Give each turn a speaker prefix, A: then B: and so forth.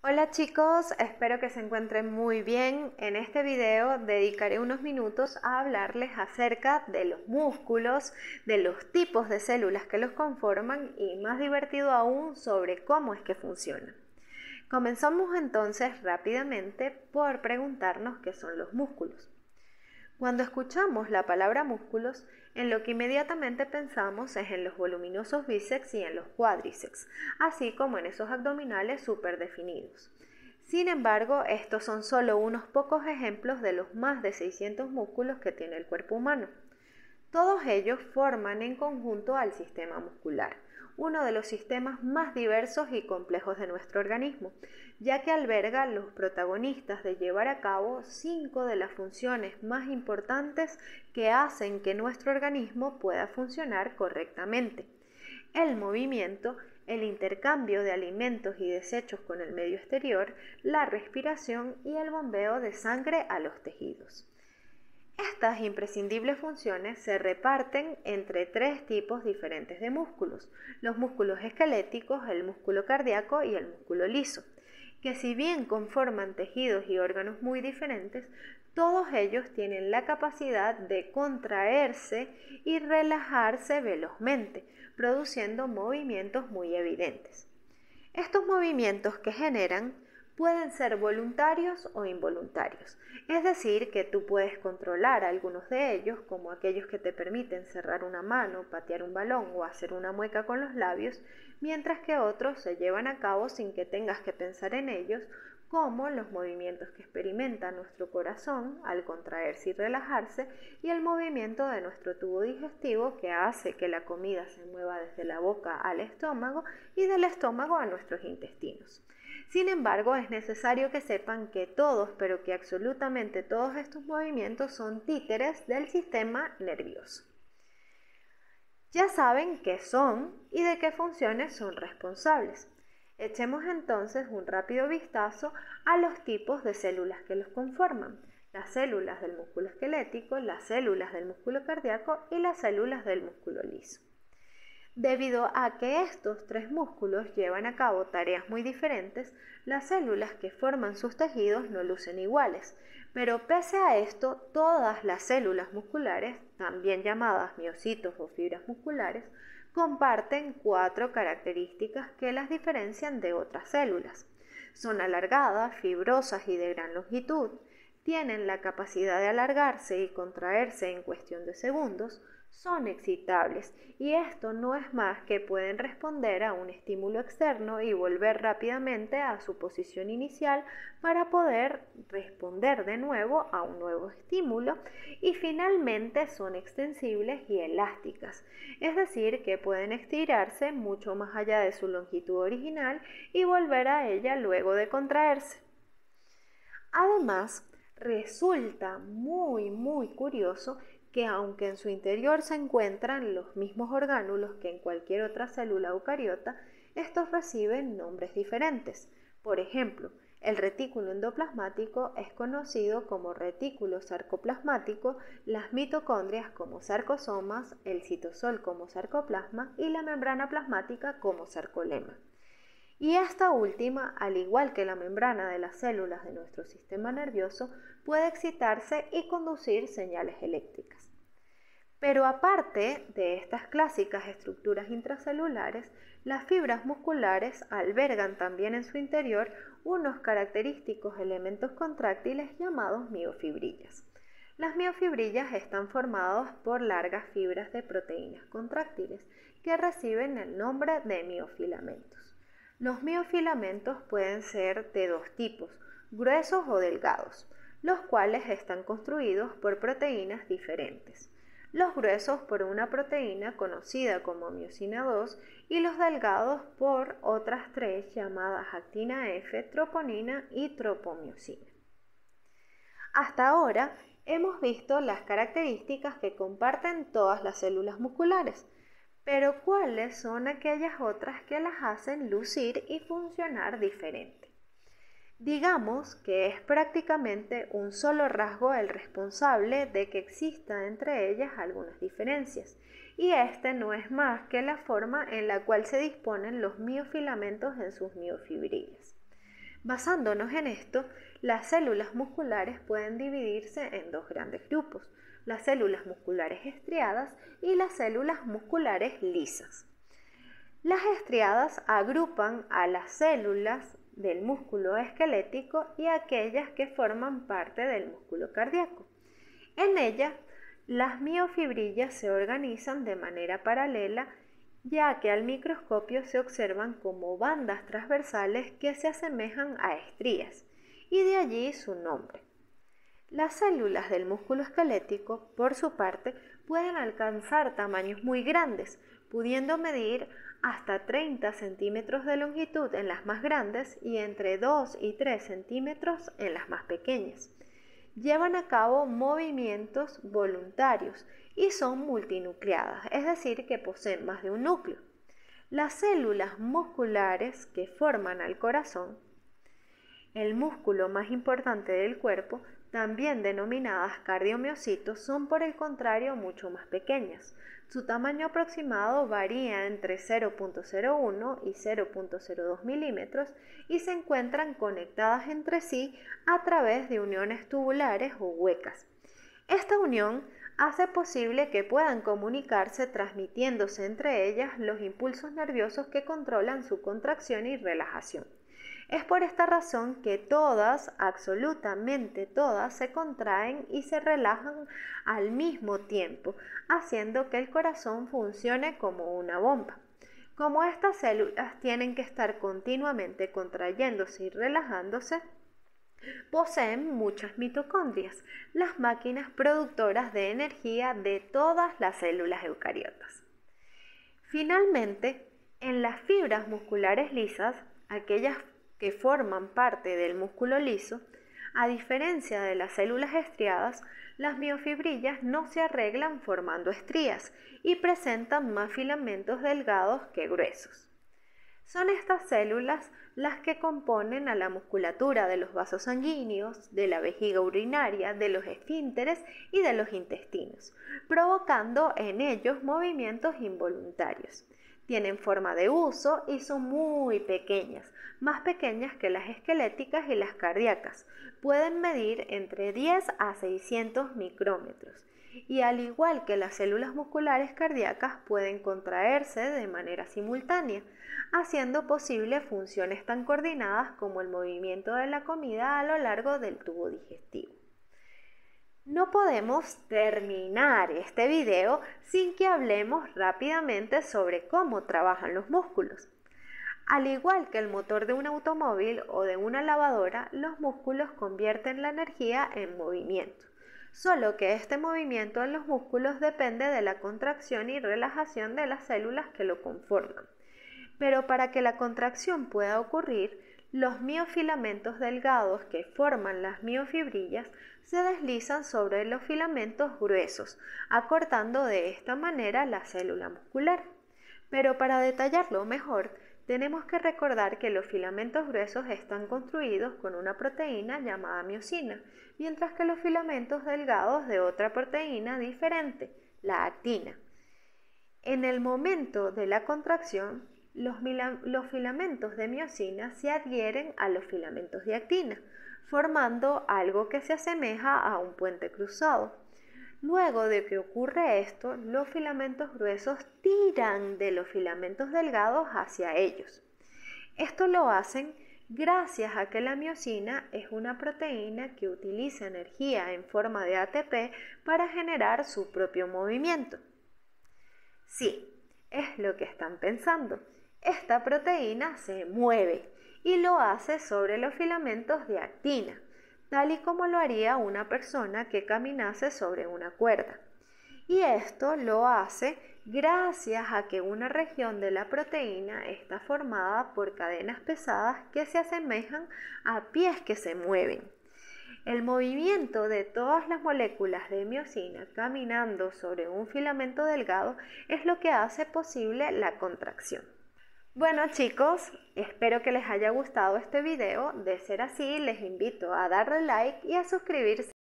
A: Hola chicos, espero que se encuentren muy bien. En este video dedicaré unos minutos a hablarles acerca de los músculos, de los tipos de células que los conforman y, más divertido aún, sobre cómo es que funcionan. Comenzamos entonces rápidamente por preguntarnos qué son los músculos. Cuando escuchamos la palabra músculos, en lo que inmediatamente pensamos es en los voluminosos bíceps y en los cuádriceps, así como en esos abdominales súper definidos. Sin embargo, estos son solo unos pocos ejemplos de los más de 600 músculos que tiene el cuerpo humano. Todos ellos forman en conjunto al sistema muscular, uno de los sistemas más diversos y complejos de nuestro organismo, ya que alberga los protagonistas de llevar a cabo 5 de las funciones más importantes que hacen que nuestro organismo pueda funcionar correctamente: el movimiento, el intercambio de alimentos y desechos con el medio exterior, la respiración y el bombeo de sangre a los tejidos. Estas imprescindibles funciones se reparten entre 3 tipos diferentes de músculos: los músculos esqueléticos, el músculo cardíaco y el músculo liso, que si bien conforman tejidos y órganos muy diferentes, todos ellos tienen la capacidad de contraerse y relajarse velozmente, produciendo movimientos muy evidentes. Estos movimientos que generan pueden ser voluntarios o involuntarios, es decir, que tú puedes controlar algunos de ellos, como aquellos que te permiten cerrar una mano, patear un balón o hacer una mueca con los labios, mientras que otros se llevan a cabo sin que tengas que pensar en ellos, como los movimientos que experimenta nuestro corazón al contraerse y relajarse, y el movimiento de nuestro tubo digestivo, que hace que la comida se mueva desde la boca al estómago y del estómago a nuestros intestinos. Sin embargo, es necesario que sepan que todos, pero que absolutamente todos estos movimientos son títeres del sistema nervioso. Ya saben qué son y de qué funciones son responsables. Echemos entonces un rápido vistazo a los tipos de células que los conforman: las células del músculo esquelético, las células del músculo cardíaco y las células del músculo liso. Debido a que estos 3 músculos llevan a cabo tareas muy diferentes, las células que forman sus tejidos no lucen iguales, pero pese a esto, todas las células musculares, también llamadas miocitos o fibras musculares, comparten 4 características que las diferencian de otras células. Son alargadas, fibrosas y de gran longitud, tienen la capacidad de alargarse y contraerse en cuestión de segundos, son excitables, y esto no es más que pueden responder a un estímulo externo y volver rápidamente a su posición inicial para poder responder de nuevo a un nuevo estímulo, y finalmente son extensibles y elásticas, es decir, que pueden estirarse mucho más allá de su longitud original y volver a ella luego de contraerse. Además, resulta muy curioso que, aunque en su interior se encuentran los mismos orgánulos que en cualquier otra célula eucariota, estos reciben nombres diferentes. Por ejemplo, el retículo endoplasmático es conocido como retículo sarcoplasmático, las mitocondrias como sarcosomas, el citosol como sarcoplasma y la membrana plasmática como sarcolema. Y esta última, al igual que la membrana de las células de nuestro sistema nervioso, puede excitarse y conducir señales eléctricas. Pero aparte de estas clásicas estructuras intracelulares, las fibras musculares albergan también en su interior unos característicos elementos contráctiles llamados miofibrillas. Las miofibrillas están formadas por largas fibras de proteínas contráctiles que reciben el nombre de miofilamentos. Los miofilamentos pueden ser de 2 tipos, gruesos o delgados, los cuales están construidos por proteínas diferentes. Los gruesos por una proteína conocida como miosina 2 y los delgados por otras 3 llamadas actina F, troponina y tropomiosina. Hasta ahora hemos visto las características que comparten todas las células musculares, pero ¿cuáles son aquellas otras que las hacen lucir y funcionar diferente? Digamos que es prácticamente un solo rasgo el responsable de que exista entre ellas algunas diferencias, y este no es más que la forma en la cual se disponen los miofilamentos en sus miofibrillas. Basándonos en esto, las células musculares pueden dividirse en dos grandes grupos, las células musculares estriadas y las células musculares lisas. Las estriadas agrupan a las células del músculo esquelético y aquellas que forman parte del músculo cardíaco. En ellas, las miofibrillas se organizan de manera paralela, ya que al microscopio se observan como bandas transversales que se asemejan a estrías, y de allí su nombre. Las células del músculo esquelético, por su parte, pueden alcanzar tamaños muy grandes, pudiendo medir hasta 30 centímetros de longitud en las más grandes y entre 2 y 3 centímetros en las más pequeñas. Llevan a cabo movimientos voluntarios y son multinucleadas, es decir, que poseen más de un núcleo. Las células musculares que forman al corazón, el músculo más importante del cuerpo, también denominadas cardiomiocitos, son por el contrario mucho más pequeñas. Su tamaño aproximado varía entre 0.01 y 0.02 milímetros y se encuentran conectadas entre sí a través de uniones tubulares o huecas. Esta unión hace posible que puedan comunicarse transmitiéndose entre ellas los impulsos nerviosos que controlan su contracción y relajación. Es por esta razón que todas, absolutamente todas, se contraen y se relajan al mismo tiempo, haciendo que el corazón funcione como una bomba. Como estas células tienen que estar continuamente contrayéndose y relajándose, poseen muchas mitocondrias, las máquinas productoras de energía de todas las células eucariotas. Finalmente, en las fibras musculares lisas, aquellas que forman parte del músculo liso, a diferencia de las células estriadas, las miofibrillas no se arreglan formando estrías y presentan más filamentos delgados que gruesos. Son estas células las que componen a la musculatura de los vasos sanguíneos, de la vejiga urinaria, de los esfínteres y de los intestinos, provocando en ellos movimientos involuntarios. Tienen forma de huso y son muy pequeñas, más pequeñas que las esqueléticas y las cardíacas. Pueden medir entre 10 a 600 micrómetros y al igual que las células musculares cardíacas pueden contraerse de manera simultánea, haciendo posible funciones tan coordinadas como el movimiento de la comida a lo largo del tubo digestivo. No podemos terminar este video sin que hablemos rápidamente sobre cómo trabajan los músculos. Al igual que el motor de un automóvil o de una lavadora, los músculos convierten la energía en movimiento. Solo que este movimiento en los músculos depende de la contracción y relajación de las células que lo conforman. Pero para que la contracción pueda ocurrir, los miofilamentos delgados que forman las miofibrillas se deslizan sobre los filamentos gruesos, acortando de esta manera la célula muscular. Pero para detallarlo mejor, tenemos que recordar que los filamentos gruesos están construidos con una proteína llamada miosina, mientras que los filamentos delgados de otra proteína diferente, la actina. En el momento de la contracción, los filamentos de miosina se adhieren a los filamentos de actina, formando algo que se asemeja a un puente cruzado. Luego de que ocurre esto, los filamentos gruesos tiran de los filamentos delgados hacia ellos. Esto lo hacen gracias a que la miosina es una proteína que utiliza energía en forma de ATP para generar su propio movimiento. Sí, es lo que están pensando. Esta proteína se mueve y lo hace sobre los filamentos de actina, tal y como lo haría una persona que caminase sobre una cuerda. Y esto lo hace gracias a que una región de la proteína está formada por cadenas pesadas que se asemejan a pies que se mueven. El movimiento de todas las moléculas de miosina caminando sobre un filamento delgado es lo que hace posible la contracción. Bueno chicos, espero que les haya gustado este video. De ser así, les invito a darle like y a suscribirse